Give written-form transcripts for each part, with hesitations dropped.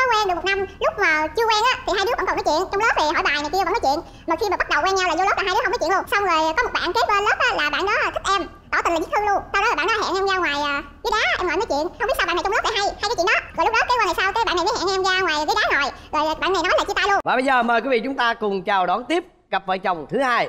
quen được 1 năm, lúc mà chưa quen á thì hai đứa vẫn còn nói chuyện, trong lớp thì hỏi bài này kia vẫn nói chuyện, mà khi mà bắt đầu quen nhau là vô lớp là hai đứa không nói chuyện luôn. Xong rồi có một bạn kế bên lớp á, là bạn đó thích em, tỏ tình là viết thư luôn. Sau đó là bạn đó hẹn em ra ngoài ghế đá, em ngồi nói chuyện. Không biết sao bạn này trong lớp lại hay cái chuyện đó. Rồi lúc đó cái qua ngày sau cái bạn này mới hẹn em ra ngoài ghế đá ngồi, rồi bạn này nói là chia tay luôn. Và bây giờ mời quý vị chúng ta cùng chào đón tiếp cặp vợ chồng thứ hai.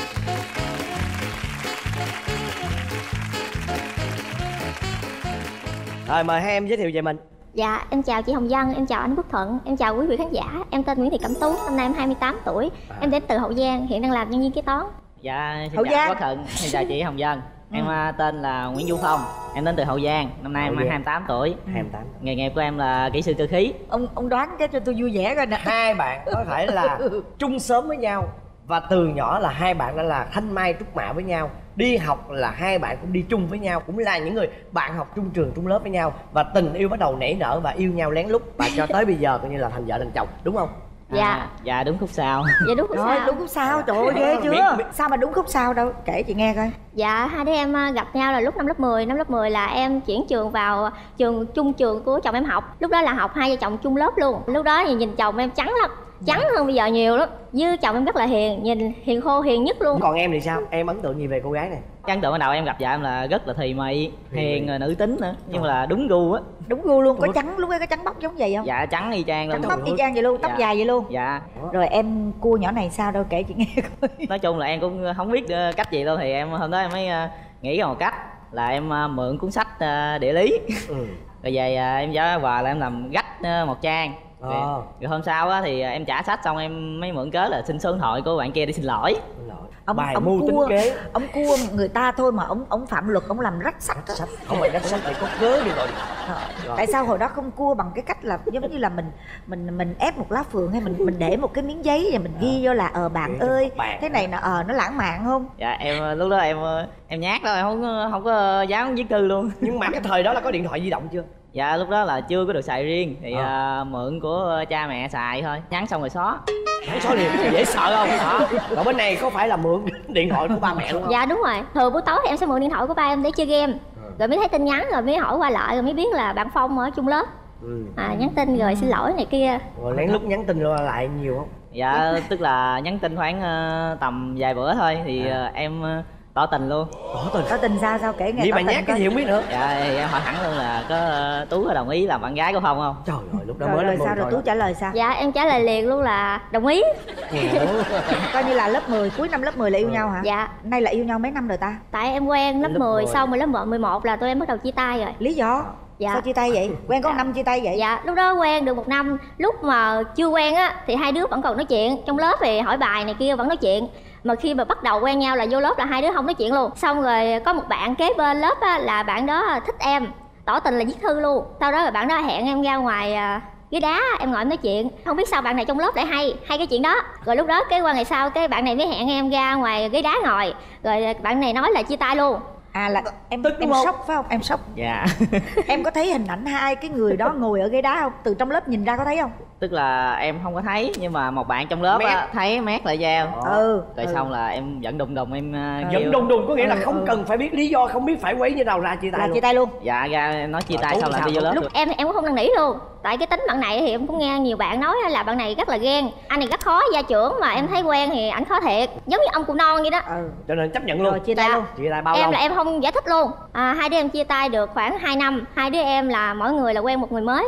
Rồi mời hai em giới thiệu về mình. Dạ, em chào chị Hồng Vân, em chào anh Quốc Thuận, em chào quý vị khán giả. Em tên Nguyễn Thị Cẩm Tú, năm nay em 28 tuổi. Em đến từ Hậu Giang, hiện đang làm nhân viên kế toán. Dạ, xin chào Quốc Thuận, xin chào chị Hồng Vân. Em tên là Nguyễn Du Phong, em đến từ Hậu Giang, năm nay em 28 tuổi. 28. Nghề nghiệp của em là kỹ sư cơ khí. Ông đoán cái cho tôi vui vẻ coi nè. Hai bạn có thể là chung xóm với nhau, và từ nhỏ là hai bạn đã là thanh mai trúc mã với nhau. Đi học là hai bạn cũng đi chung với nhau, cũng là những người bạn học chung trường chung lớp với nhau, và tình yêu bắt đầu nảy nở và yêu nhau lén lút, và cho tới bây giờ coi như là thành vợ thành chồng, đúng không? Dạ. Dạ đúng khúc sau. Dạ đúng khúc Rồi, sau. đúng khúc sau, trời ơi ghê chưa? Sao mà đúng khúc sau đâu, kể chị nghe coi. Dạ, hai đứa em gặp nhau là lúc năm lớp 10. Năm lớp 10 là em chuyển trường vào chung trường của chồng em học. Lúc đó là học hai vợ chồng chung lớp luôn. Lúc đó thì nhìn chồng em trắng lắm, trắng hơn bây giờ nhiều lắm. Với chồng em rất là hiền, nhìn hiền khô, hiền nhất luôn. Còn em thì sao? Em ấn tượng gì về cô gái này? Ấn tượng ban đầu em gặp vợ em là rất là thùy mị, hiền rồi nữ tính nữa, nhưng mà là đúng gu á. Đúng gu luôn, có trắng lúc ấy có trắng bóc giống vậy không? Dạ trắng y chang luôn. Trắng bóc y chang vậy luôn, tóc Dạ. dài vậy luôn. Dạ. Rồi em cua nhỏ này sao đâu, kể chị nghe coi. Nói chung là em cũng không biết cách gì đâu, thì em hôm đó em mới nghĩ ra một cách là em mượn cuốn sách địa lý. Rồi về em trả quà là em làm gách một trang. Rồi hôm sau á thì em trả sách xong em mới mượn cớ là xin số điện thoại của bạn kia để xin lỗi. Bài mưu tính kế. Ông cua người ta thôi mà ông phạm luật, ông làm rách sách. Không phải rách sách để có cớ đi rồi. Tại sao hồi đó không cua bằng cái cách là giống như là mình ép một lá phượng, hay mình để một cái miếng giấy và mình ghi vô là bạn ơi thế này nó lãng mạn không? Dạ em lúc đó em nhát đó, em không có dám viết thư luôn. Nhưng mà cái thời đó là có điện thoại di động chưa? Dạ lúc đó là chưa có được xài riêng, thì mượn của cha mẹ xài thôi, nhắn xong rồi xóa. Xóa liền, dễ sợ không? Còn bên này có phải là mượn điện thoại của ba mẹ đúng không? Dạ đúng rồi, thường buổi tối thì em sẽ mượn điện thoại của ba em để chơi game. Rồi mới thấy tin nhắn, rồi mới hỏi qua lại, rồi mới biết là bạn Phong ở chung lớp. Nhắn tin rồi xin lỗi này kia. Rồi lén lút nhắn tin rồi lại nhiều không? Dạ tức là nhắn tin khoảng tầm vài bữa thôi thì em tỏ tình luôn. Tỏ tình sao kể nghe. Vậy mà nhát cái gì không biết nữa. Dạ thì em hỏi thẳng luôn là có Tú có đồng ý làm bạn gái của Phong không? Trời ơi, lúc đó rồi, mới rồi lớp sao 10 rồi Tú trả lời sao? Dạ em trả lời liền luôn là đồng ý. Coi như là lớp 10, cuối năm lớp 10 là yêu nhau hả? Dạ. Nay là yêu nhau mấy năm rồi ta? Tại em quen lớp 10, xong rồi lớp 11 là tụi em bắt đầu chia tay rồi. Lý do? Dạ. Sao chia tay vậy? Quen có 1 năm chia tay vậy? Dạ lúc đó quen được 1 năm. Lúc mà chưa quen á thì hai đứa vẫn còn nói chuyện, trong lớp thì hỏi bài này kia vẫn nói chuyện. Mà khi mà bắt đầu quen nhau là vô lớp là hai đứa không nói chuyện luôn. Xong rồi có một bạn kế bên lớp á, là bạn đó thích em, tỏ tình là viết thư luôn. Sau đó là bạn đó hẹn em ra ngoài ghế đá, em ngồi em nói chuyện. Không biết sao bạn này trong lớp lại hay cái chuyện đó. Rồi lúc đó cái qua ngày sau cái bạn này mới hẹn em ra ngoài ghế đá ngồi. Rồi bạn này nói là chia tay luôn. Là em sốc phải không? Em sốc. Dạ. Em có thấy hình ảnh hai cái người đó ngồi ở ghế đá không? Từ trong lớp nhìn ra có thấy không? Tức là em không có thấy, nhưng mà một bạn trong lớp á, thấy mét lại dao. Rồi xong là em giận đùng đùng em giận đùng đùng có nghĩa là không cần phải biết lý do, không biết phải quấy như nào ra chia tay luôn. Chia tay luôn. Dạ ra nói chia tay xong là đi vô lớp. Lúc em cũng không năn nỉ luôn. Tại cái tính bạn này thì em cũng nghe nhiều bạn nói là bạn này rất là ghen. Anh này rất khó gia trưởng, mà em thấy quen thì ảnh khó thiệt, giống như ông cụ non vậy đó. Cho nên chấp nhận luôn. Rồi chia tay luôn. Chia tay bao lâu? lâu? Là em không giải thích luôn. Hai đứa em chia tay được khoảng 2 năm. Hai đứa em là mỗi người là quen một người mới.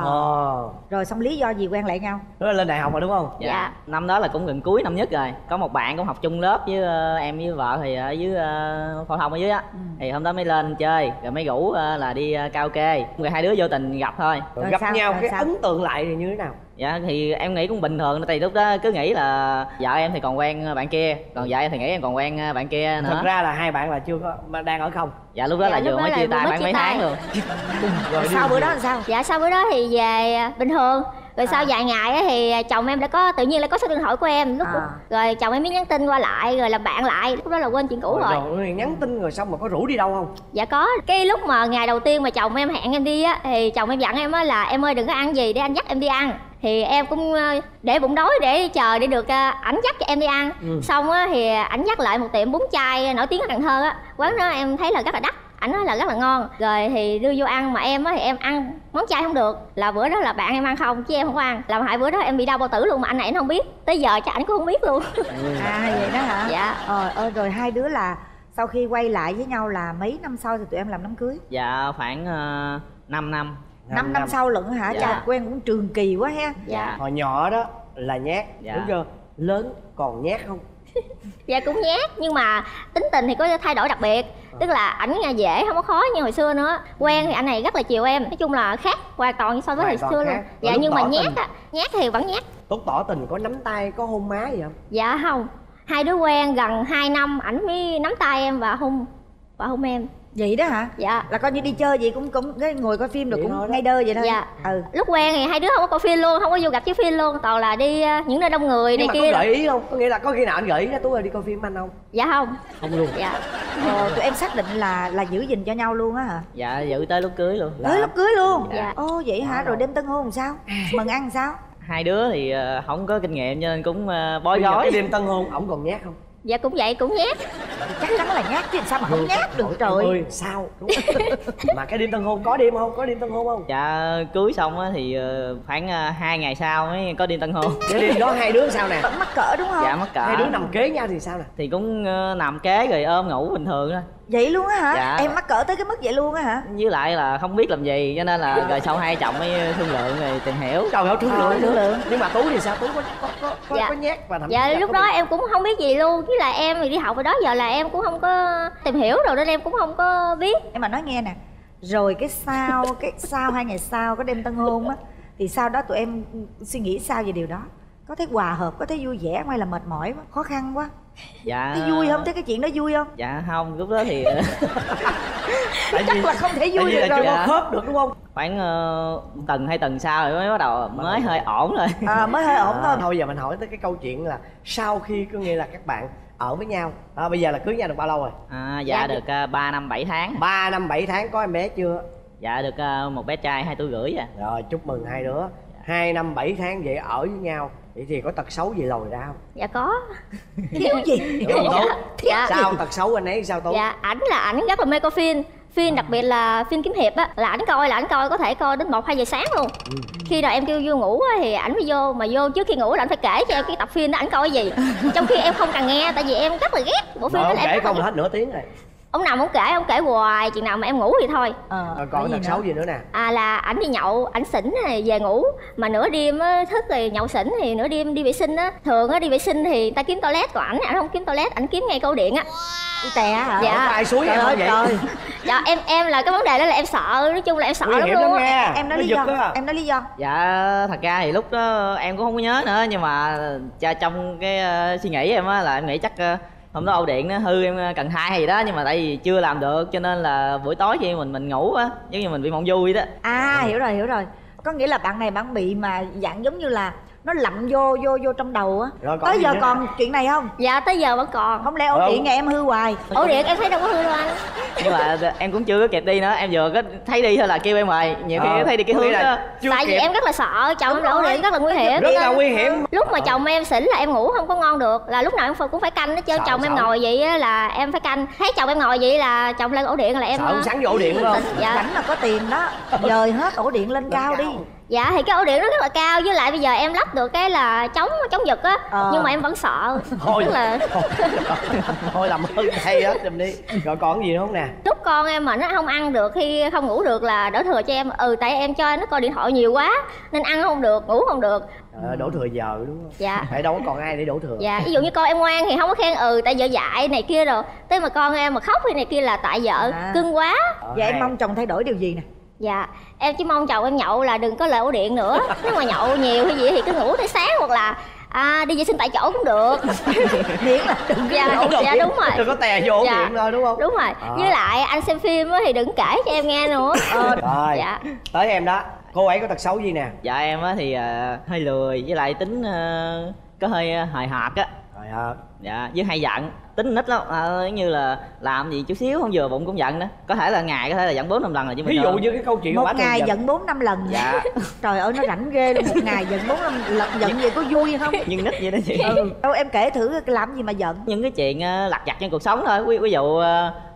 Rồi xong lý do gì quen lại nhau? Đó là lên đại học rồi đúng không? Dạ. Năm đó là cũng gần cuối năm nhất rồi. Có một bạn cũng học chung lớp với em với vợ thì ở dưới phổ thông ở dưới á. Thì hôm đó mới lên chơi, rồi mới rủ là đi karaoke. Rồi hai đứa vô tình gặp thôi. Rồi gặp nhau cái ấn tượng lại thì như thế nào? Dạ thì em nghĩ cũng bình thường, tại lúc đó cứ nghĩ là vợ em thì còn quen bạn kia, còn vợ em thì nghĩ em còn quen bạn kia nữa. Thật ra là hai bạn là chưa có, mà đang ở không? Dạ lúc đó là vừa mới chia tay khoảng mấy tháng luôn. Rồi sau bữa đó là sao? Dạ sau bữa đó thì về bình thường. Rồi sau vài ngày thì chồng em đã có tự nhiên lại có số điện thoại của em. Rồi chồng em mới nhắn tin qua lại, rồi làm bạn lại. Lúc đó là quên chuyện cũ rồi. Nhắn tin rồi xong mà có rủ đi đâu không? Dạ có. Cái lúc mà ngày đầu tiên mà chồng em hẹn em đi á, thì chồng em dặn em á là em ơi đừng có ăn gì để anh dắt em đi ăn. Thì em cũng để bụng đói để chờ để được ảnh dắt cho em đi ăn. Xong á thì ảnh dắt lại một tiệm bún chay nổi tiếng ở Cần Thơ á. Quán đó em thấy là rất là đắt, ảnh nói là rất là ngon. Rồi thì đưa vô ăn, mà em á thì em ăn món chay không được. Là bữa đó là bạn em ăn không chứ em không có ăn, làm hại bữa đó em bị đau bao tử luôn mà anh này nó không biết, tới giờ chắc ảnh cũng không biết luôn. Vậy đó hả? Dạ. Rồi hai đứa là sau khi quay lại với nhau là mấy năm sau thì tụi em làm đám cưới? Dạ khoảng 5 năm. 5 năm sau lận hả? Dạ. Chà, quen cũng trường kỳ quá ha. Dạ. Hồi nhỏ đó là nhát, Dạ. đúng chưa? Lớn còn nhát không? Dạ cũng nhát, nhưng mà tính tình thì có thay đổi đặc biệt. Tức là ảnh nghe dễ, không có khó như hồi xưa nữa. Quen thì anh này rất là chiều em. Nói chung là khác hoàn toàn so với hồi xưa luôn. Dạ, nhưng mà nhát á, nhát thì vẫn nhát. Tốt tỏ tình có nắm tay, có hôn má gì không? Dạ không. Hai đứa quen gần 2 năm ảnh mới nắm tay em và hôn em. Vậy đó hả? Dạ. Là coi như đi chơi gì cũng ngồi coi phim rồi Vậy cũng thôi đó. ngay đơ vậy thôi. Dạ. Lúc Quen thì hai đứa không có coi phim luôn, không có vô gặp chiếu phim luôn, toàn là đi những nơi đông người Nhưng này mà kia. có gợi ý không? Có nghĩa là có khi nào anh gợi ý ra Tú ơi đi coi phim anh không? Dạ không. Không luôn. Dạ. tụi em xác định là giữ gìn cho nhau luôn á hả? Dạ giữ tới lúc cưới luôn. Tới lúc cưới luôn? Dạ. Vậy hả? Rồi đêm tân hôn làm sao? Mừng ăn làm sao? Hai đứa thì không có kinh nghiệm cho nên cũng bói Bây giờ gói. cái đêm tân hôn ổng còn nhát không? Dạ cũng vậy, cũng nhát. Chắc chắn là nhát chứ sao mà không nhát được trời. Ơi sao? Đúng. Mà cái đêm tân hôn có đêm không? Có đêm tân hôn không? Dạ cưới xong á thì khoảng 2 ngày sau mới có đêm tân hôn. Cái đêm đó hai đứa sao nè? Vẫn mắc cỡ đúng không? Dạ mắc cỡ. Hai đứa nằm kế nhau thì sao nè? Thì cũng nằm kế rồi ôm ngủ bình thường thôi. Vậy luôn á hả? Dạ. Em mắc cỡ tới cái mức vậy luôn á hả? Với lại là không biết làm gì cho nên là rồi sau hai chồng mới thương lượng rồi tìm hiểu. Trời ơi thương lượng. lượng. Nhưng mà Tú thì sao? Tú Dạ. có nhát và thậm chí Dạ là lúc có đó bị- em cũng không biết gì luôn. Với lại em thì đi học rồi đó giờ là em cũng không có tìm hiểu rồi nên em cũng không có biết. Em mà nói nghe nè. Rồi cái sau 2 ngày sau có đêm tân hôn á, thì sau đó tụi em suy nghĩ sao về điều đó? Có thấy hòa hợp, có thấy vui vẻ hay là mệt mỏi quá, khó khăn quá? Dạ. Thấy vui không? Thấy cái chuyện đó vui không? Dạ không, lúc đó thì Tại Chắc vì là không thể tại vui vì được là rồi. chưa có Dạ. khớp được đúng không? khoảng tuần 2 tuần sau rồi mới bắt đầu mới hơi ổn rồi. Mới hơi ổn thôi. Thôi giờ mình hỏi tới cái câu chuyện là sau khi có nghĩa là các bạn ở với nhau, bây giờ là cưới nhau được bao lâu rồi? Dạ được 3 năm 7 tháng. 3 năm 7 tháng có em bé chưa? Dạ được một bé trai 2 tuổi rưỡi. Rồi chúc mừng hai đứa. 2 năm 7 tháng vậy ở với nhau, vậy thì có tật xấu gì lòi ra không? Dạ có. Thiếu gì? Đúng không Tú? Dạ. Sao tật xấu anh ấy sao Tú? Dạ ảnh rất là mê coi phim. Phim đặc biệt là phim kiếm hiệp á, là ảnh coi có thể coi đến 1-2 giờ sáng luôn. Khi nào em kêu vô ngủ á thì ảnh mới vô, mà vô trước khi ngủ là ảnh phải kể cho em cái tập phim đó ảnh coi cái gì. Trong khi em không cần nghe, tại vì em rất là ghét bộ phim Rồi đó. ông Em kể rất là không là ghét. hết nửa tiếng rồi. Ông nào ông kể hoài, chừng nào mà em ngủ thì thôi. Rồi còn tật xấu gì nữa nè? Là ảnh đi nhậu, ảnh xỉn này về ngủ, mà nửa đêm á, thức rồi nhậu xỉn thì nửa đêm đi vệ sinh á. Thường á đi vệ sinh thì ta kiếm toilet, còn ảnh không kiếm toilet, ảnh kiếm ngay câu điện á. Đi tè hả? Dạ. Có ai suối em không vậy? Trời. Dạ em là cái vấn đề đó là em sợ, nói chung là em sợ Nguy lắm hiểm lắm luôn á. nghe. Em nói Nó lý giật do. á. Em nói lý do. Dạ thật ra thì lúc đó em cũng không có nhớ nữa, nhưng mà trong cái suy nghĩ em á là em nghĩ chắc hôm đó ổ điện nó hư, em cần thay hay gì đó, nhưng mà tại vì chưa làm được cho nên là buổi tối khi mình ngủ á giống như mình bị mộng vui đó. Hiểu rồi. Có nghĩa là bạn này bạn bị mà dạng giống như là nó lặn vô trong đầu á. Rồi còn Tới gì giờ nữa? còn chuyện này không? Dạ tới giờ vẫn còn. Không lẽ ổ điện nhà em hư hoài? Ổ điện em thấy đâu có hư đâu anh. Nhưng mà em cũng chưa có kịp đi nữa, em vừa có thấy đi thôi là kêu em mời, nhiều khi thấy đi cái hướng đó. Chưa Tại vì kịp. em rất là sợ chồng em ổ điện rất là nguy hiểm. Rất là nguy hiểm. Lúc mà chồng em xỉn là em ngủ không có ngon được, là lúc nào em cũng phải canh hết trơn. Sợ, Chồng em sợ. ngồi vậy á là em phải canh, thấy chồng em ngồi vậy là chồng lên ổ điện là em Sợ sáng vô ổ điện đúng không? Dạ. Rảnh là có tiền đó. Dời hết ổ điện lên cao đi. Dạ thì cái ổ điện nó rất là cao, với lại bây giờ em lắp được cái là chống giật á, nhưng mà em vẫn sợ. Thôi Tức là thôi làm ơn hay đó giùm đi. Rồi còn cái gì nữa không nè? lúc con em mà nó không ăn được, khi không ngủ được là đổ thừa cho em. Tại em cho nó coi điện thoại nhiều quá nên ăn không được, ngủ không được. Đổ thừa giờ đúng không? Dạ. Tại đâu có còn ai để đổ thừa. Dạ, ví dụ như con em ngoan thì không có khen tại vợ dạy này kia rồi. Tới mà con em mà khóc hay này kia là tại vợ cưng quá. Vậy em mong chồng thay đổi điều gì nè? Dạ, em chỉ mong chồng em nhậu là đừng có lại ổ điện nữa. Nếu mà nhậu nhiều hay gì thì cứ ngủ tới sáng, hoặc là đi vệ sinh tại chỗ cũng được. Miễn là đừng Dạ, dạ đúng rồi. Đừng có tè vô ổ Dạ. điện thôi đúng không? Đúng rồi. Với lại anh xem phim á thì đừng kể cho em nghe nữa. Rồi Dạ. tới em đó. Cô ấy có tật xấu gì nè? Dạ em á thì hơi lười, với lại tính có hơi hời hợt á. Rồi Dạ, với hay giận, tính nít lắm, giống như là làm gì chút xíu không vừa bụng cũng giận đó. Có thể là ngày có thể là giận 4-5 lần là chứ. ví dụ như cái câu chuyện một của bả ngày thường giận 4-5 lần. Dạ. Trời ơi nó rảnh ghê luôn, một ngày giận 4-5 lần. Giận vậy có vui không? Nhưng nít vậy đó chị. Đâu em kể thử làm gì mà giận. Những cái chuyện lặt vặt trong cuộc sống thôi, ví dụ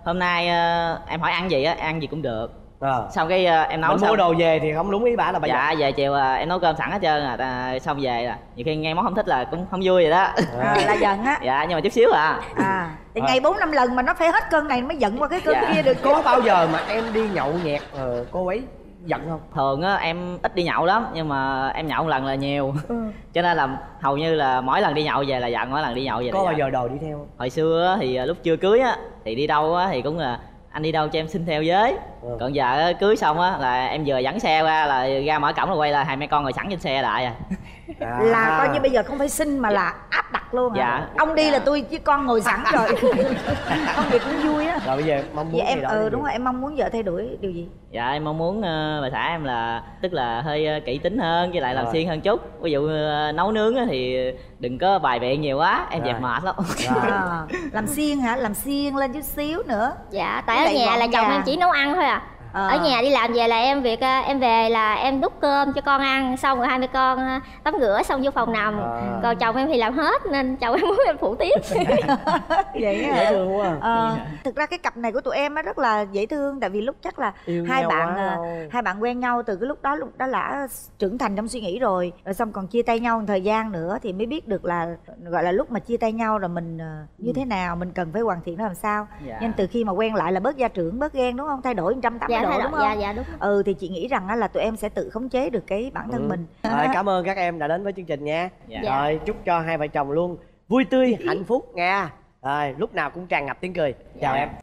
hôm nay em hỏi ăn gì á, ăn gì cũng được. Xong cái em nấu mình xong mua đồ về thì không đúng ý bà là bà dạ về chiều em nấu cơm sẵn hết trơn xong về là nhiều khi nghe món không thích là cũng không vui vậy đó. Là giận á. Dạ nhưng mà chút xíu thì ngày 4-5 lần mà nó phải hết cơn này mới giận qua cái cơn kia được. Có bao giờ mà em đi nhậu nhẹt cô ấy giận không? Thường á em ít đi nhậu lắm, nhưng mà em nhậu một lần là nhiều. Cho nên là hầu như là mỗi lần đi nhậu về là giận, mỗi lần đi nhậu về là có bao giận. giờ đòi đi theo không? Hồi xưa á, thì lúc chưa cưới á thì đi đâu á thì cũng là anh đi đâu cho em xin theo với. Còn giờ cưới xong á là em vừa dẫn xe ra là ra mở cổng là quay lại hai mẹ con ngồi sẵn trên xe lại là coi như bây giờ không phải xin mà là áp đặt luôn. Dạ. Ông đi là tôi với con ngồi sẵn rồi. Không vậy cũng vui á. Rồi bây giờ mong muốn vậy em gì đó đúng rồi, em mong muốn vợ thay đổi điều gì? Dạ em mong muốn bà xã em là tức là hơi kỹ tính hơn, với lại làm siêng hơn chút. Ví dụ nấu nướng á thì đừng có bài biện nhiều quá, em dẹp mệt lắm. Làm siêng hả? Làm siêng lên chút xíu nữa. Dạ tại ở nhà là chồng em chỉ nấu ăn thôi à. Ở nhà đi làm về là em em về là em đút cơm cho con ăn, xong rồi hai mẹ con tắm rửa xong vô phòng nằm. Còn chồng em thì làm hết nên chồng em muốn em phụ tiếp. Vậy hả? Thực ra cái cặp này của tụi em á rất là dễ thương, tại vì lúc chắc là hai bạn quen nhau từ cái lúc đó là trưởng thành trong suy nghĩ rồi xong còn chia tay nhau một thời gian nữa thì mới biết được là gọi là lúc mà chia tay nhau rồi mình như thế nào, mình cần phải hoàn thiện nó làm sao. Nên từ khi mà quen lại là bớt gia trưởng, bớt ghen đúng không? Thay đổi 180 độ đúng không? Dạ đúng. Thì chị nghĩ rằng là tụi em sẽ tự khống chế được cái bản thân mình. Rồi cảm ơn các em đã đến với chương trình nha. Rồi chúc cho hai vợ chồng luôn vui tươi hạnh phúc nha. Rồi lúc nào cũng tràn ngập tiếng cười. Chào em.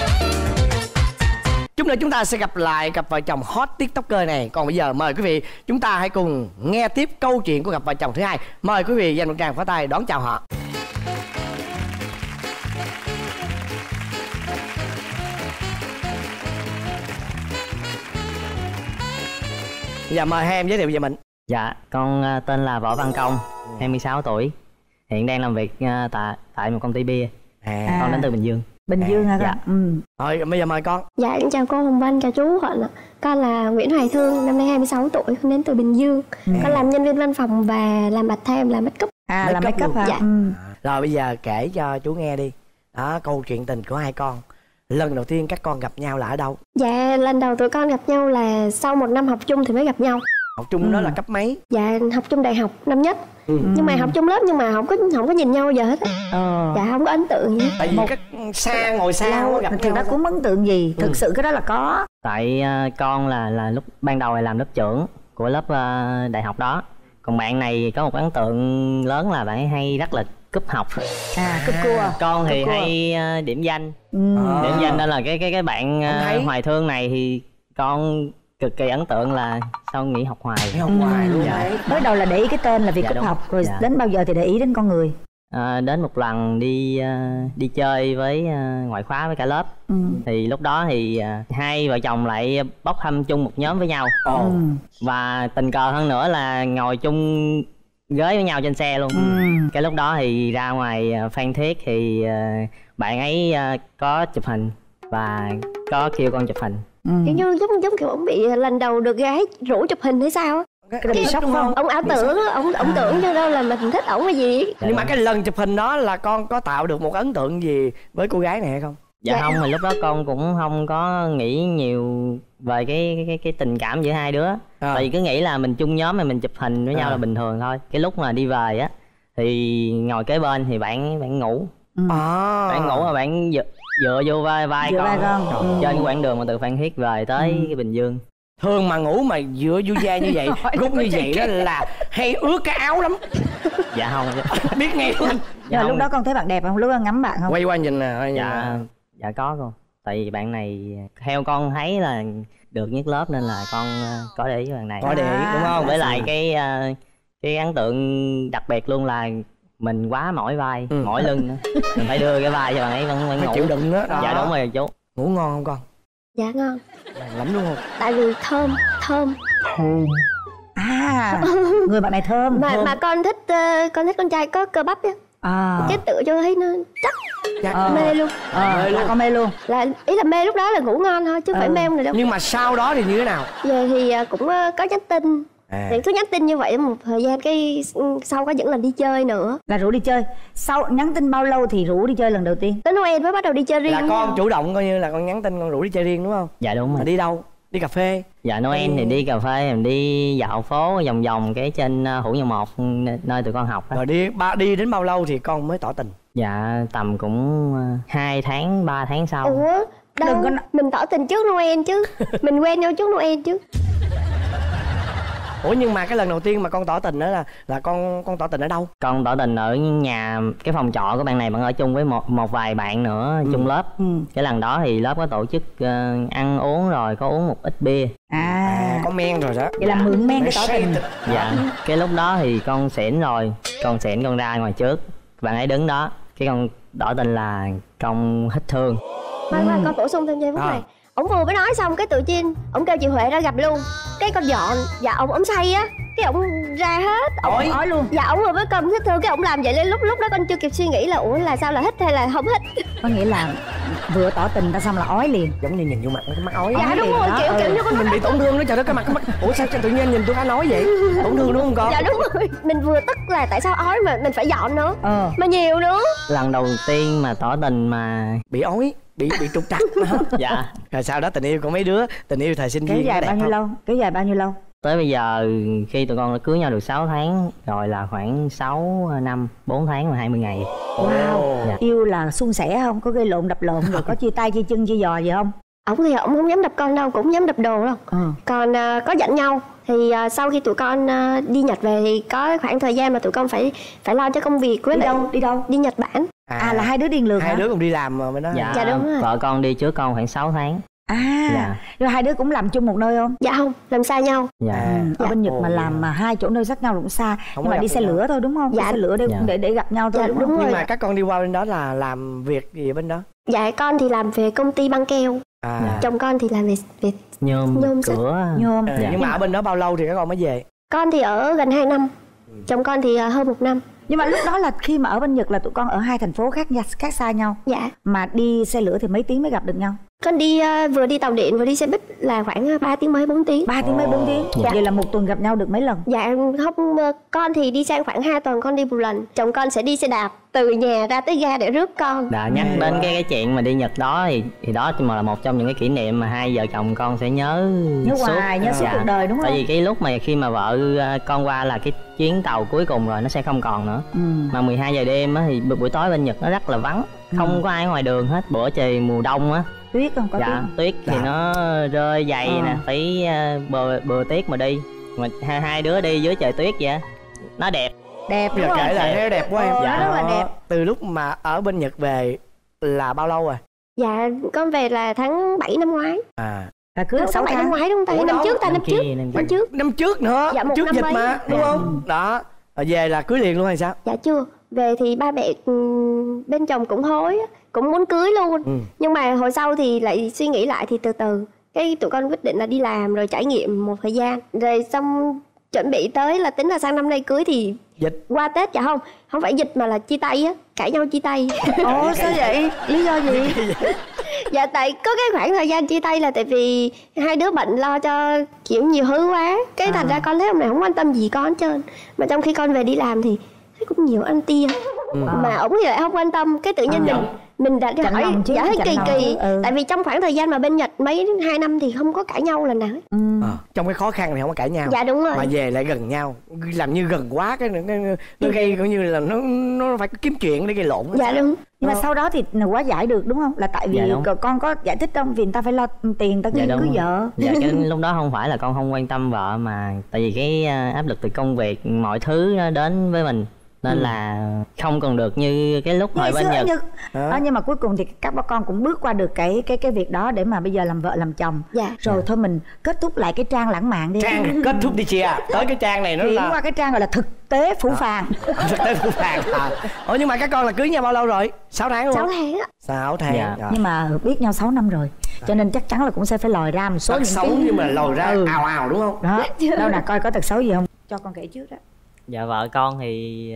Chút nữa chúng ta sẽ gặp lại cặp vợ chồng hot tiktoker này. Còn bây giờ mời quý vị chúng ta hãy cùng nghe tiếp câu chuyện của cặp vợ chồng thứ hai. Mời quý vị dành một tràng pháo tay đón chào họ. Dạ mời hai em giới thiệu về mình. Dạ con tên là Võ Văn Công, 26 tuổi, hiện đang làm việc tại một công ty bia. Con đến từ Bình Dương. Bình Dương hả dạ. con? Rồi bây giờ mời con. Dạ em chào cô Hồng Vân, chào chú Huận ạ. Con là Nguyễn Hoài Thương, năm nay 26 tuổi, con đến từ Bình Dương. Con làm nhân viên văn phòng và làm part time, làm make up. Làm make up hả? Dạ. Rồi bây giờ kể cho chú nghe đi. Đó, câu chuyện tình của hai con. Lần đầu tiên các con gặp nhau là ở đâu? Dạ lần đầu tụi con gặp nhau là sau 1 năm học chung thì mới gặp nhau. Học chung đó là cấp mấy? Dạ học chung đại học năm nhất. Nhưng mà học chung lớp nhưng mà không có nhìn nhau giờ hết. Dạ không có ấn tượng gì. Tại vì các xa ngồi xa không gặp thì nhau. nó cũng ấn tượng gì. Thực sự cái đó là có. Tại con là lúc ban đầu là làm lớp trưởng của lớp đại học đó. Còn bạn này có một ấn tượng lớn là bạn ấy hay rất là cúp học. Cúp cua. Con thì hay điểm danh. Điểm danh nên là cái bạn Hoài Thương này thì con cực kỳ ấn tượng là sau nghỉ học hoài. Học hoài luôn. Mới đầu là để ý cái tên là vì cúp học rồi đến bao giờ thì để ý đến con người? Đến một lần đi chơi với ngoại khóa với cả lớp. Thì lúc đó thì hai vợ chồng lại bốc thăm chung một nhóm với nhau. Và tình cờ hơn nữa là ngồi chung ghế với nhau trên xe luôn. Cái lúc đó thì ra ngoài Phan Thiết thì bạn ấy có chụp hình và có kêu con chụp hình. Kiểu như giống kiểu ông bị lần đầu được gái rủ chụp hình hay sao á. Cái bị sốc không? Ông ảo tưởng á, ông tưởng cho đâu là mình thích ổng hay gì. Nhưng mà cái lần chụp hình đó là con có tạo được một ấn tượng gì với cô gái này hay không? Dạ không, thì lúc đó con cũng không có nghĩ nhiều về cái tình cảm giữa hai đứa. Tại vì cứ nghĩ là mình chung nhóm mà mình chụp hình với nhau là bình thường thôi. Cái lúc mà đi về á thì ngồi kế bên thì bạn ngủ. Bạn ngủ mà bạn dựa vô vai con. Trên cái quãng đường mà từ Phan Thiết về tới cái Bình Dương. Thường mà ngủ mà dựa vô vai như vậy, gục như vậy đó là hay ướt cái áo lắm. Dạ không. Biết ngay luôn. Dạ, lúc đó con thấy bạn đẹp không? Lúc đó ngắm bạn không? Quay qua nhìn nè. Dạ có con. Tại vì bạn này theo con thấy là được nhất lớp nên là con có để ý với bạn này. Có để ý đúng không? Với lại cái ấn tượng đặc biệt luôn là mình quá mỏi vai, mỏi lưng nữa. Mình phải đưa cái vai cho bạn ấy vẫn ngủ. Chịu đựng đó. Dạ đúng rồi chú. Ngủ ngon không con? Dạ ngon. Lắm đúng không? Tại vì thơm. Người bạn này thơm. Mà con thích con trai có cơ bắp á. Cái tựa cho thấy nó chắc. Mê luôn. Con mê luôn. Là ý là mê lúc đó là ngủ ngon thôi chứ không phải mê ông này đâu. Nhưng mà sau đó thì như thế nào? Về thì cũng có nhắn tin Thì cứ nhắn tin như vậy một thời gian cái sau có những lần đi chơi nữa. Là rủ đi chơi. Sau nhắn tin bao lâu thì rủ đi chơi lần đầu tiên? Tới Noel mới bắt đầu đi chơi riêng. Là con chủ động coi như là con nhắn tin con rủ đi chơi riêng đúng không? Dạ đúng rồi. Mà đi đâu? Đi cà phê? Dạ Noel thì đi cà phê, mình đi dạo phố vòng vòng cái trên Hữu Nhật 1 nơi tụi con học đó. Rồi đi đến bao lâu thì con mới tỏ tình? Dạ tầm cũng 2 tháng 3 tháng sau. Ủa đâu mình tỏ tình trước Noel chứ. Mình quen nhau trước Noel chứ. Ủa nhưng mà cái lần đầu tiên mà con tỏ tình đó là con tỏ tình ở đâu? Con tỏ tình ở nhà cái phòng trọ của bạn này, bạn ở chung với một vài bạn nữa chung lớp. Cái lần đó thì lớp có tổ chức ăn uống rồi có uống một ít bia. Có men rồi đó. Vậy là mượn men để tỏ tình. Dạ. Cái lúc đó thì con xỉn rồi, con ra ngoài trước, bạn ấy đứng đó, cái con tỏ tình là con hít thương. Khoan con bổ sung thêm giây phút này. Ổng vừa mới nói xong cái tự nhiên ổng kêu chị Huệ ra gặp luôn. Cái con dọn, dạ ổng say á, cái ổng ra hết, ổng nói luôn. Dạ ổng vừa mới cầm hít thương cái ổng làm vậy lên, lúc đó con chưa kịp suy nghĩ là ủa là sao, là hít hay là không hít. Có nghĩa là vừa tỏ tình ta xong là ói liền. Giống như nhìn vô mặt nó cái mắt ói. Dạ đúng rồi, kiểu như con mình bị tổn thương đó, trời đất, cái mặt ủa sao tự nhiên nhìn tôi đã nói vậy? Tổn thương đúng không con? Dạ đúng rồi, mình vừa tức là tại sao ói mà mình phải dọn nữa, mà nhiều nữa. Lần đầu tiên mà tỏ tình mà bị ói, bị trục trặc. Dạ. Rồi sau đó tình yêu của mấy đứa, tình yêu thời sinh viên kéo dài bao nhiêu lâu? Kéo dài bao nhiêu lâu? Tới bây giờ khi tụi con đã cưới nhau được 6 tháng rồi là khoảng 6 năm 4 tháng và 20 ngày. Wow. Dạ. Yêu là suôn sẻ không? Có gây lộn đập lộn rồi có chia tay chia chân chia giò gì không? Ổng thì ổng không dám đập con đâu, cũng không dám đập đồ đâu. Còn có giận nhau thì sau khi tụi con đi Nhật về thì có khoảng thời gian mà tụi con phải lo cho công việc. Đi đâu? Đi Nhật Bản. Là hai đứa điên lượt hả? Hai đứa cùng đi làm mà bên đó. Dạ đúng rồi. Vợ con đi trước con khoảng 6 tháng. Dạ. Rồi hai đứa cũng làm chung một nơi không? Dạ không, làm xa nhau. Dạ. Ở bên Nhật mà làm mà hai chỗ nơi khác nhau cũng xa. Không, nhưng mà đi xe lửa thôi đúng không? Dạ. Đi xe lửa để gặp nhau thôi. Dạ, đúng rồi. Nhưng mà các con đi qua bên đó là làm việc gì ở bên đó? Dạ con thì làm về công ty băng keo. Chồng con thì làm về nhôm cửa. Nhôm. Nhưng mà ở bên đó bao lâu thì các con mới về? Con thì ở gần 2 năm. Chồng con thì hơn 1 năm. Nhưng mà lúc đó là khi mà ở bên Nhật là tụi con ở hai thành phố khác xa nhau. Dạ. Mà đi xe lửa thì mấy tiếng mới gặp được nhau? Con đi vừa đi tàu điện vừa đi xe buýt là khoảng 3 tiếng mấy 4 tiếng. 3 tiếng mấy 4 tiếng. Dạ. Vậy là một tuần gặp nhau được mấy lần? Dạ không, con thì đi sang khoảng 2 tuần con đi một lần. Chồng con sẽ đi xe đạp từ nhà ra tới ga để rước con. Đã nhắc đến cái chuyện mà đi Nhật đó thì đó mà là một trong những cái kỷ niệm mà hai vợ chồng con sẽ nhớ hoài, nhớ suốt cuộc đời đúng không? Tại vì cái lúc mà khi mà vợ con qua là cái chuyến tàu cuối cùng rồi, nó sẽ không còn nữa. Mà 12 giờ đêm á thì buổi tối bên Nhật nó rất là vắng, không có ai ngoài đường hết. Bữa trời mùa đông á, tuyết không có? Tuyết thì nó rơi dày nè, phải bừa tuyết mà đi. Mà hai đứa đi dưới trời tuyết vậy nó đẹp đúng không? Kể lại thấy đẹp quá em. Dạ rất là đẹp. Từ lúc mà ở bên Nhật về là bao lâu rồi? Dạ con về là tháng 7 năm ngoái. Là cưới 6 tháng năm ngoái đúng không ta? Năm trước. Năm trước nữa. Dạ, trước dịch mà đúng không? Đó. Rồi về là cưới liền luôn hay sao? Dạ chưa. Về thì ba mẹ bên chồng cũng hối, cũng muốn cưới luôn. Nhưng mà hồi sau thì lại suy nghĩ lại thì từ từ cái tụi con quyết định là đi làm rồi trải nghiệm một thời gian. Rồi xong chuẩn bị tới là tính là sang năm nay cưới thì dịch qua Tết. Dạ không phải dịch mà là chia tay á, cãi nhau chia tay. Ồ sao vậy? Lý do gì? Dạ tại có cái khoảng thời gian chia tay là tại vì hai đứa bận lo cho kiểu nhiều thứ quá, cái thành ra con thấy ông này không quan tâm gì con hết trơn. Mà trong khi con về đi làm thì thấy cũng nhiều ăn tia, mà ổng thì lại không quan tâm. Cái tự nhiên mình đã hỏi dạ thấy kỳ. Tại vì trong khoảng thời gian mà bên Nhật 2 năm thì không có cãi nhau lần nào hết. Trong cái khó khăn này không có cãi nhau. Dạ đúng rồi. Mà về lại gần nhau, làm như gần quá cái nó gây coi như là nó phải kiếm chuyện để gây lộn. Dạ đúng. Nhưng mà sau đó thì quá giải được đúng không? Là tại vì con có giải thích không? Vì người ta phải lo tiền, ta cưới vợ. Dạ cái lúc đó không phải là con không quan tâm vợ, mà tại vì cái áp lực từ công việc, mọi thứ nó đến với mình nên là không còn được như cái lúc hồi bên Nhật. Nhưng mà cuối cùng thì các bà con cũng bước qua được cái việc đó để mà bây giờ làm vợ làm chồng. Rồi thôi mình kết thúc lại cái trang lãng mạn đi. Trang kết thúc đi chị à. Tới cái trang này nó chuyển qua cái trang gọi là thực tế phũ phàng. Thực tế phũ phàng. Nhưng mà các con là cưới nhau bao lâu rồi? 6 tháng luôn. 6 tháng á. 6 tháng. Nhưng mà biết nhau 6 năm rồi, cho nên chắc chắn là cũng sẽ phải lòi ra một số những xấu nhưng mà lòi ra ào đúng không? Đó. Đâu nè, coi có tật xấu gì không? Cho con kể trước đó. Dạ vợ con thì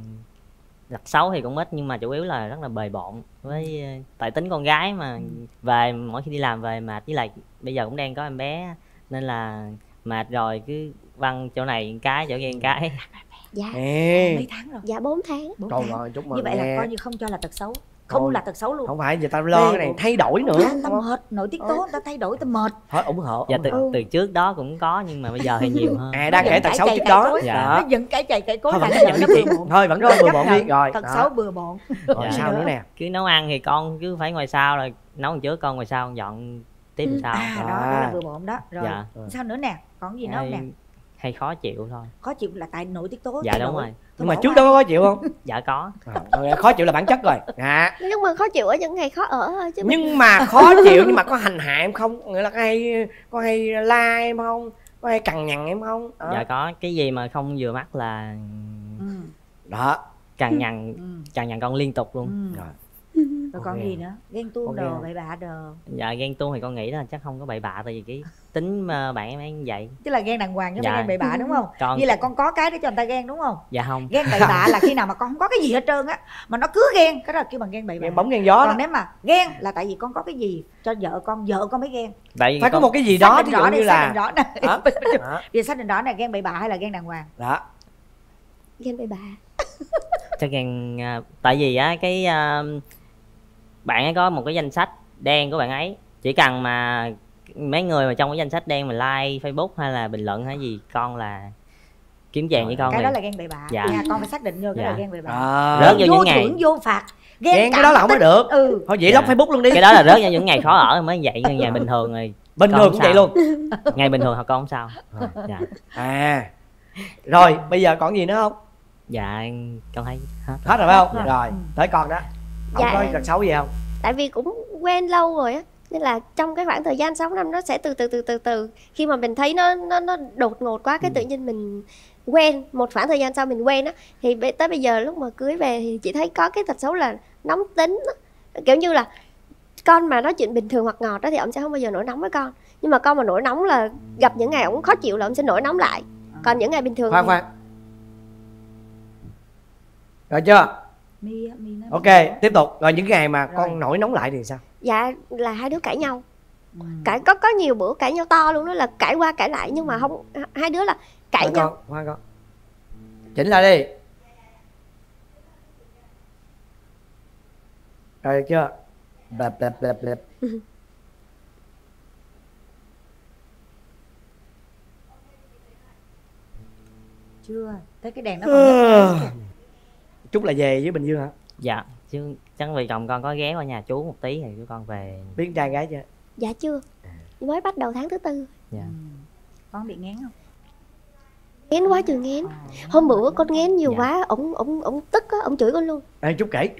tật xấu thì cũng ít, nhưng mà chủ yếu là rất là bề bộn. Với tại tính con gái mà về mỗi khi đi làm về mệt, với lại bây giờ cũng đang có em bé nên là mệt rồi cứ văng chỗ này một cái chỗ kia một cái. Dạ. Mấy tháng rồi? Dạ 4 tháng. 4 Trời tháng. ơi, chúc mừng Như vậy nghe. là coi như không cho là tật xấu. Không Thôi, là tật xấu luôn. không phải giờ ta lo cái này thay đổi nữa. Ta mệt, nội tiết tố ta thay đổi ta mệt. Thôi ủng hộ. Dạ từ trước đó cũng có nhưng mà bây giờ thì nhiều hơn. Đang kể tật xấu trước đó. Dạ. Nó dựng cãi chày cãi cối Thôi lại vẫn nó nhận bừa tiền. bộn. Thôi vẫn có bừa bộn đi rồi. Tật xấu bừa bộn. Rồi sao nữa nè? Cứ nấu ăn thì con cứ phải ngoài sau rồi nấu trước con ngoài sau con dọn tiếp sau. Đó là bừa bộn đó. Rồi Dạ. sao nữa nè? Còn gì nữa nè? Hay khó chịu thôi. Khó chịu là tại nội tiết tố. Dạ đúng rồi. Nhưng mà trước đó có khó chịu không? Dạ có. Khó chịu là bản chất rồi. Nhưng mà khó chịu ở những ngày khó ở thôi chứ. Nhưng mà khó chịu nhưng mà có hành hạ em không? Nghĩa là có hay la em không? Có hay cằn nhằn em không? Dạ có. Cái gì mà không vừa mắt là đó cằn nhằn con liên tục luôn. Rồi còn gì nữa? Ghen tuông đồ, bậy bạ đồ. Dạ ghen tuông thì con nghĩ là chắc không có bậy bạ, tại vì cái tính mà bạn em như vậy. Chứ là ghen đàng hoàng chứ không Dạ. phải ghen bậy bạ đúng không? Như là con có cái để cho người ta ghen đúng không? Dạ không. Ghen bậy bạ là khi nào mà con không có cái gì hết trơn á, mà nó cứ ghen, cái đó là kêu bằng ghen bậy bạ. Ghen bóng ghen gió đó. Còn nếu mà ghen là tại vì con có cái gì cho vợ con mới ghen. Tại vì phải có một cái gì đó, ví dụ như là xác định rõ nè. Vì xác định rõ này ghen bậy bạ hay là ghen đàng hoàng. Đó. Ghen bậy bạ. Chắc ghen tại vì á cái bạn ấy có một cái danh sách đen của bạn ấy, chỉ cần mà mấy người mà trong cái danh sách đen mà like Facebook hay là bình luận hay gì con là kiếm chàng với con cái liền. đó là ghen bậy bạ. Dạ. Nha, con phải xác định vô cái là ghen bậy bạ. Rớt vô những ngày thưởng vô phạt. Ghen cái đó là không có được. Thôi vậy lóc Facebook luôn đi. Cái đó là rớt vô những ngày khó ở mới vậy, ngày bình thường rồi bình thường cũng vậy luôn. Ngày bình thường hoặc con không sao. Dạ. Rồi bây giờ còn gì nữa không? Dạ con thấy hết rồi phải không? Rồi tới con đó. Không có tật xấu gì không? Tại vì cũng quen lâu rồi á, nên là trong cái khoảng thời gian 6 năm nó sẽ từ khi mà mình thấy nó đột ngột quá, cái tự nhiên mình quen, một khoảng thời gian sau mình quen á, thì tới bây giờ lúc mà cưới về thì chị thấy có cái tật xấu là nóng tính á. Kiểu như là con mà nói chuyện bình thường hoặc ngọt đó thì ông sẽ không bao giờ nổi nóng với con, nhưng mà con mà nổi nóng là gặp những ngày ông khó chịu là ông sẽ nổi nóng lại. Còn những ngày bình thường khoan rồi chưa? Ok, tiếp tục. Rồi những ngày mà con nổi nóng lại thì sao? Dạ là hai đứa cãi nhau. Cãi có nhiều bữa cãi nhau to luôn đó, là cãi qua cãi lại nhưng mà không, hai đứa là cãi nhau. Khoan con chỉnh lại đi. Rồi chưa? Bẹp. Chưa, tới cái đèn nó còn Chúc là về với Bình Dương hả? Dạ, chứ chắc vì chồng con có ghé qua nhà chú một tí thì chú con về. Biết trai gái chưa? Dạ chưa, mới bắt đầu tháng thứ 4. Dạ. Con bị ngán không? Ngán quá trời ngán. Hôm bữa con ngán nhiều quá, ổng tức á, ổng chửi con luôn. Ê, chú kể.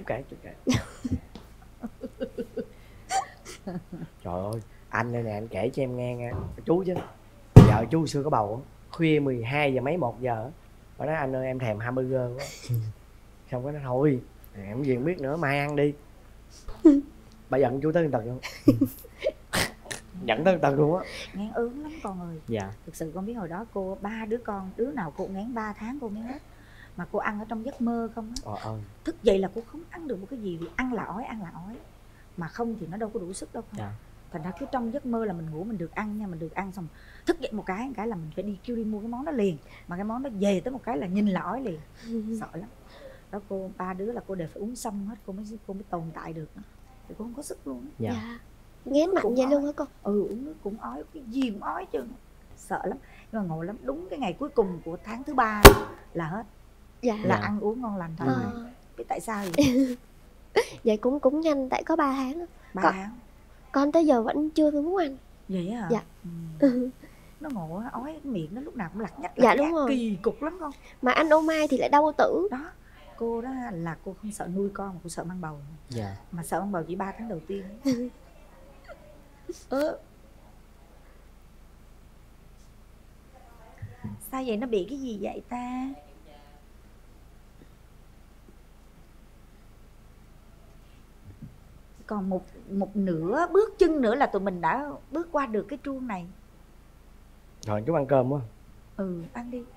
Trời ơi, anh đây nè, anh kể cho em nghe nha. Chú chứ vợ chú xưa có bầu không? Khuya 12 giờ mấy 1 giờ bà nói anh ơi em thèm hamburger quá. Xong cái nói thôi em gì không biết nữa, mai ăn đi. Bà giận chú tới tận không? Giận tới tận luôn á. Ngán ớn lắm con ơi. Dạ. Thực sự con biết hồi đó cô 3 đứa con, đứa nào cô ngán 3 tháng cô ngán hết. Mà cô ăn ở trong giấc mơ không á. Thức dậy là cô không ăn được một cái gì, vì ăn là ói. Mà không thì nó đâu có đủ sức đâu. Dạ. Thành ra cứ trong giấc mơ là mình ngủ mình được ăn nha, mình được ăn xong thức dậy một cái là mình phải đi kêu đi mua cái món đó liền, mà cái món đó về tới một cái là nhìn là ói liền. Sợ lắm đó. Cô 3 đứa là cô đều phải uống xong hết cô mới tồn tại được đó. Thì cô không có sức luôn. Dạ. Ngán mạnh vậy luôn hả con? Uống nước cũng ói, cái gì cũng ói chứ. Sợ lắm. Nhưng mà ngộ lắm, đúng cái ngày cuối cùng của tháng thứ 3 là hết. Dạ. Là ăn uống ngon lành thôi. Biết tại sao vậy? Vậy cũng nhanh, tại có 3 tháng đó. 3 tháng. Con tới giờ vẫn chưa muốn ăn. Vậy hả? Dạ. Nó ngộ, ói cái miệng nó lúc nào cũng lặt nhắt. Dạ đúng rồi. Kỳ cục lắm con. Mà ăn ô mai thì lại đau tử. Đó. Cô đó là cô không sợ nuôi con mà cô sợ mang bầu. Dạ. Mà sợ mang bầu chỉ 3 tháng đầu tiên. Sao vậy, nó bị cái gì vậy ta? Còn một nửa bước chân nữa là tụi mình đã bước qua được cái chuông này. Rồi chú ăn cơm quá. Ăn đi.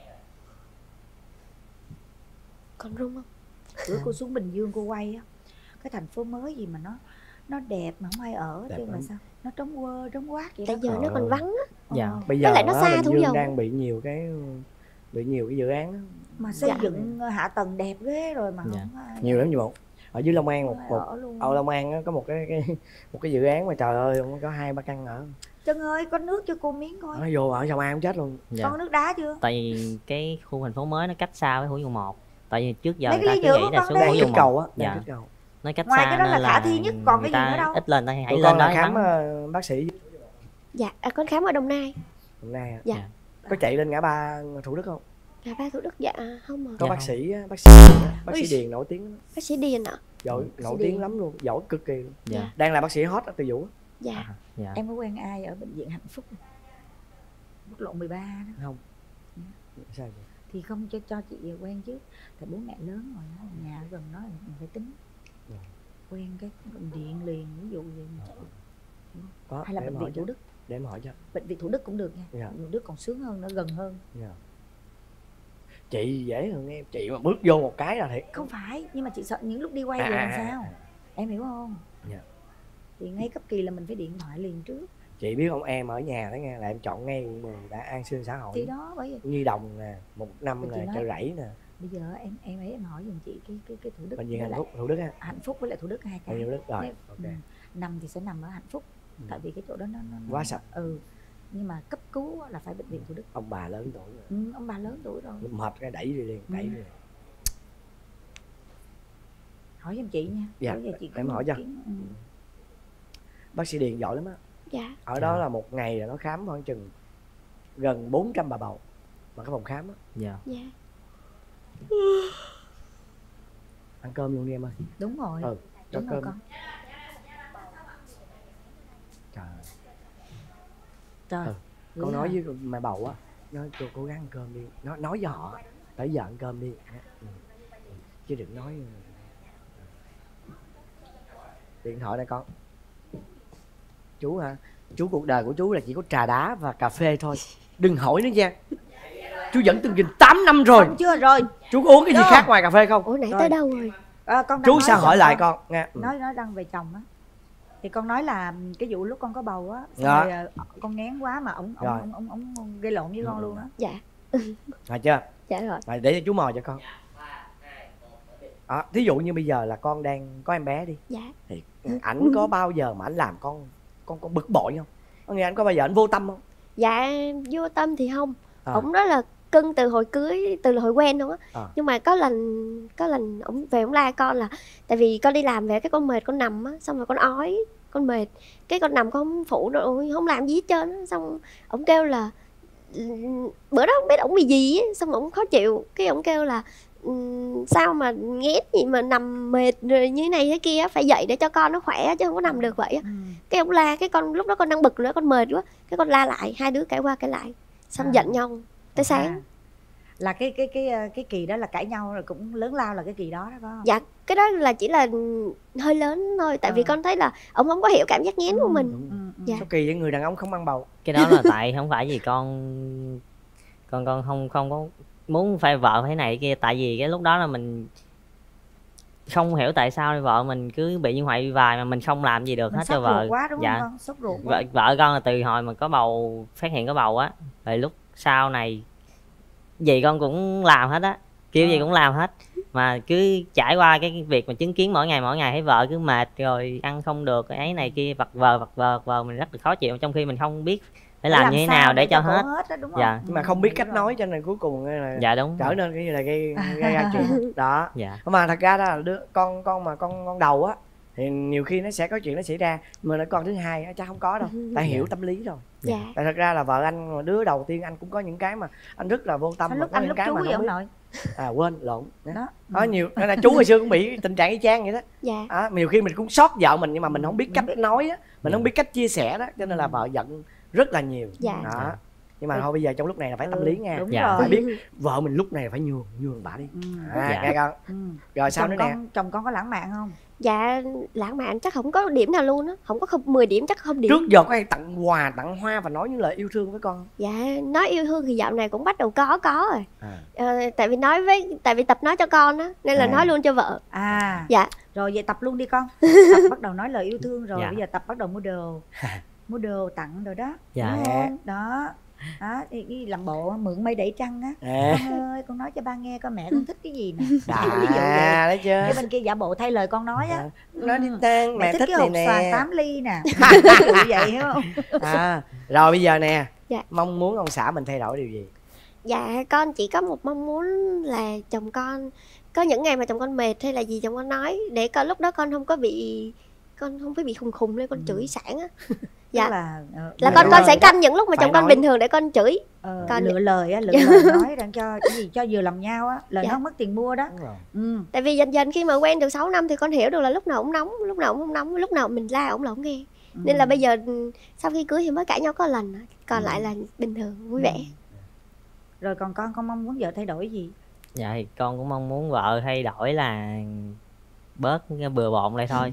Còn run không? Bữa cô xuống Bình Dương cô quay á, cái thành phố mới gì mà nó đẹp mà không ai ở chứ mà sao nó trống quơ trống quát vậy tại đó. giờ nó còn vắng á. Dạ. Bây giờ lại nó xa Bình Thủ Dương Dầu. đang bị nhiều cái dự án đó. Mà xây dựng hạ tầng đẹp ghê rồi mà Dạ. không ai Nhiều lắm chị Một. Ở dưới Long An ở Long An á, có một cái dự án mà trời ơi có 2-3 căn ở. Trân ơi có nước cho cô miếng coi. Nó vô ở Long An cũng chết luôn. Dạ. Con có nước đá chưa? Tại vì cái khu thành phố mới nó cách xa với Thủ Dầu Một. Tại vì trước giờ Mấy người cái ta ly cứ nhựa nghĩ của là con xuống đây. Thủ Kích Dầu cầu Một. á, đang Dạ. kích cầu. Nó cách Ngoài xa cái đó là nên khả thi nhất, còn cái gì nữa đâu. ít lên ta hãy Tụi lên con đó là khám vắng. bác sĩ Dạ con khám ở Đồng Nai. hôm nay à? Dạ. Có chạy lên ngã ba Thủ Đức không? Ngã ba Thủ Đức dạ không mà. Có Dạ bác không. sĩ á, bác sĩ Điền nổi tiếng lắm. Bác sĩ Điền ạ. Giỏi, nổi Điền. tiếng lắm luôn, giỏi cực kỳ luôn. Dạ. Đang là bác sĩ hot ở Từ Dũ á. Dạ. Dạ. Em có quen ai ở bệnh viện Hạnh Phúc quốc lộ 13 đó Không. Sao vậy? thì không cho chị quen chứ, tại bố mẹ lớn rồi đó, nhà ở gần đó thì mình phải tính quen cái bệnh viện liền, ví dụ gì mà chạy. Có, Hay là để em bệnh hỏi viện Thủ cho. Đức. Để em hỏi cho. Bệnh viện Thủ Đức cũng được nha. Dạ. Bệnh viện Thủ Đức còn sướng hơn, nó gần hơn. Dạ. Chị dễ hơn em, chị mà bước vô một cái là thiệt. Không phải, nhưng mà chị sợ những lúc đi quay về làm sao. Em hiểu không? Dạ. Thì ngay cấp kỳ là mình phải điện thoại liền trước. Chị biết không, em ở nhà đó nghe, là em chọn ngay quận 10 đã an sinh xã hội. Thì đó bởi vì Nhi Đồng nè, 1-5 Chị nè, nói- Chợ Rẫy nè, bây giờ em hỏi giùm chị cái Thủ Đức bệnh viện với Hạnh lại Phúc, Thủ Đức ha. Hạnh Phúc với lại Thủ Đức hai cái. Bệnh viện Thủ Đức rồi, Nếu- ok. Nằm thì sẽ nằm ở Hạnh Phúc. Tại vì cái chỗ đó nó Quá sạch. Nhưng mà cấp cứu là phải bệnh viện Thủ Đức. Ông bà lớn tuổi rồi. Ông bà lớn tuổi rồi. Mệt cái đẩy đi liền, đẩy đi liền. Hỏi giùm chị nha. Dạ, Bởi vì chị có em một hỏi cho. kiến- Bác sĩ Điền giỏi lắm á. Dạ. Ở đó là một ngày là nó khám khoảng chừng gần 400 bà bầu mà cái phòng khám á. Dạ. Dạ. Ăn cơm luôn đi em ơi. Đúng rồi. Ừ, cho Đúng rồi cơm. con. Trời ơi. Trời. Ừ, con nói với mẹ bầu á, nói cô cố gắng ăn cơm đi, nói với họ tới giờ ăn cơm đi. Chứ đừng nói. Điện thoại đây con. Chú hả? Chú, cuộc đời của chú là chỉ có trà đá và cà phê thôi, đừng hỏi nữa nha. Chú dẫn chương trình 8 năm rồi. Xong chưa rồi. Chú có uống cái gì khác ngoài cà phê không? Ủa nãy Rồi. tới đâu rồi? Con đang Chú nói sao chồng hỏi lại con nghe. Nói đang về chồng á. Thì con nói là cái vụ lúc con có bầu á, xong Dạ. rồi con ngán quá mà ổng gây lộn với con luôn á. Dạ. Rồi chưa? Dạ rồi. Rồi để cho chú mò cho con. Thí dụ như bây giờ là con đang có em bé đi, Dạ. thì ảnh có bao giờ mà ảnh làm con bực bội không? Có nghĩa ảnh có bao giờ ảnh vô tâm không? Dạ vô tâm thì không. À. Ổng rất là cưng từ hồi cưới, từ hồi quen luôn á. Nhưng mà có lần ổng về ổng la con là tại vì con đi làm về cái con mệt con nằm á, xong rồi con ói, con mệt, cái con nằm con không phụ nữa, không làm gì hết trơn á. Xong ổng kêu là bữa đó không biết ổng bị gì á, xong ổng khó chịu, cái ổng kêu là sao mà ghét gì mà nằm mệt rồi như này thế kia, phải dậy để cho con nó khỏe chứ không có nằm được vậy á. Cái ông la, cái con lúc đó con đang bực nữa, con mệt quá, cái con la lại, hai đứa cãi qua cãi lại, xong giận nhau tới sáng. Là cái kỳ đó là cãi nhau rồi cũng lớn lao là cái kỳ đó đó phải không? Dạ cái đó là chỉ là hơi lớn thôi, tại vì con thấy là ông không có hiểu cảm giác nghén của mình. Dạ. Sao kỳ với người đàn ông không ăn bầu? Cái đó là tại không phải vì con không có muốn phải vợ thế này kia, tại vì cái lúc đó là mình không hiểu tại sao vợ mình cứ bị như vậy đi vài mà mình không làm gì được Mình hết sốt cho vợ. ruột quá đúng Dạ. không con? Sốt ruột quá. Vợ con là từ hồi mà có bầu, phát hiện có bầu á, rồi lúc sau này gì con cũng làm hết á, kêu gì cũng làm hết, mà cứ trải qua cái việc mà chứng kiến mỗi ngày thấy vợ cứ mệt rồi ăn không được ấy này kia, vật vờ mình rất là khó chịu, trong khi mình không biết phải làm như thế nào để cho hết. Đó, đúng Dạ. không? Nhưng mà không biết cách nói cho nên cuối cùng là Dạ đúng. trở nên cái như là gây ra chuyện đó. Dạ. Mà thật ra đó là đứa con đầu á thì nhiều khi nó sẽ có chuyện nó xảy ra, mà nó con thứ hai á chắc không có đâu, tại hiểu tâm lý rồi. Dạ. Tại thật ra là vợ anh mà đứa đầu tiên anh cũng có những cái mà anh rất là vô tâm, Lúc mà có anh những lúc cái chú mà vậy không ông biết. nội. Quên lộn Đó. có nhiều nên là chú hồi xưa cũng bị tình trạng y chang vậy đó. Dạ. Nhiều khi mình cũng sót vợ mình nhưng mà mình không biết cách nói á, mình không biết cách chia sẻ đó, cho nên là vợ giận rất là nhiều. Dạ. Đó. Nhưng mà thôi bây giờ trong lúc này là phải tâm lý nha. Đúng Dạ. rồi. Phải biết vợ mình lúc này là phải nhường bà đi. Dạ. Nghe con. Rồi sao nữa nè? Chồng con có lãng mạn không? Dạ lãng mạn chắc không có điểm nào luôn á, không có 10 điểm chắc không điểm. Trước giờ có ai tặng quà tặng hoa và nói những lời yêu thương với con? Dạ nói yêu thương thì dạo này cũng bắt đầu có rồi. Tại vì tập nói cho con á nên là nói luôn cho vợ. Dạ. Rồi vậy tập luôn đi con. Tập bắt đầu nói lời yêu thương rồi. Bây giờ tập bắt đầu mua đồ tặng rồi đó. Dạ. Đúng không? Đó đi làm bộ mượn mây đẩy trăng á. Con ơi con nói cho ba nghe coi mẹ con thích cái gì nè. Ví dụ vậy. Đấy chưa? Cái bên kia giả bộ thay lời con nói á. Nói đi Tan, mẹ thích cái hộp này xoàn nè. 8 ly nè. Vậy hiểu không? Rồi bây giờ nè. Dạ. Mong muốn ông xã mình thay đổi điều gì? Dạ con chỉ có một mong muốn là chồng con có những ngày mà chồng con mệt hay là gì chồng con nói để con lúc đó con không có bị khùng lên con chửi sảng á. Dạ là con sẽ canh những lúc mà chồng con bình thường để con chửi. Lựa lời nói rằng cho cái gì cho vừa lòng nhau á, lời nó không mất tiền mua đó. Tại vì dần khi mà quen được 6 năm thì con hiểu được là lúc nào cũng nóng, lúc nào cũng không nóng, lúc nào mình la ổng là ổng nghe. Nên là bây giờ sau khi cưới thì mới cãi nhau có lần, còn lại là bình thường vui vẻ. Rồi còn con mong muốn vợ thay đổi gì? Dạ thì con cũng mong muốn vợ thay đổi là bớt bừa bộn lại thôi.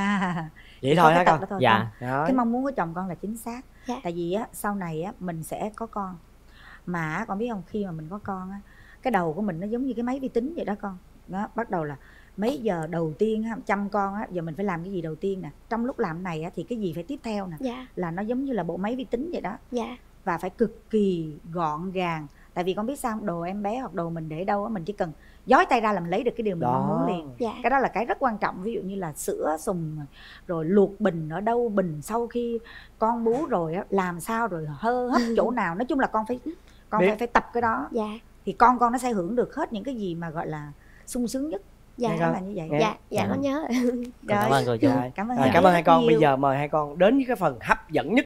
Vậy thôi hả con? Dạ. Cái mong muốn của chồng con là chính xác. Dạ. Tại vì á sau này á mình sẽ có con. Mà con biết không, khi mà mình có con á, cái đầu của mình nó giống như cái máy vi tính vậy đó con. Đó, bắt đầu là mấy giờ đầu tiên á, chăm con á, giờ mình phải làm cái gì đầu tiên nè. Trong lúc làm này á thì cái gì phải tiếp theo nè. Dạ. Là nó giống như là bộ máy vi tính vậy đó. Dạ. Và phải cực kỳ gọn gàng. Tại vì con biết sao, đồ em bé hoặc đồ mình để đâu á, mình chỉ cần giói tay ra là mình lấy được cái điều mình mong muốn liền. Dạ. Cái đó là cái rất quan trọng. Ví dụ như là sữa sùng rồi luộc bình ở đâu, bình sau khi con bú rồi á làm sao, rồi hơ hấp chỗ nào. Nói chung là con phải tập cái đó. Dạ. Thì con nó sẽ hưởng được hết những cái gì mà gọi là sung sướng nhất. Dạ là như vậy. Dạ con nhớ. Cảm ơn cô chú. Cảm ơn hai con. Bây giờ mời hai con đến với cái phần hấp dẫn nhất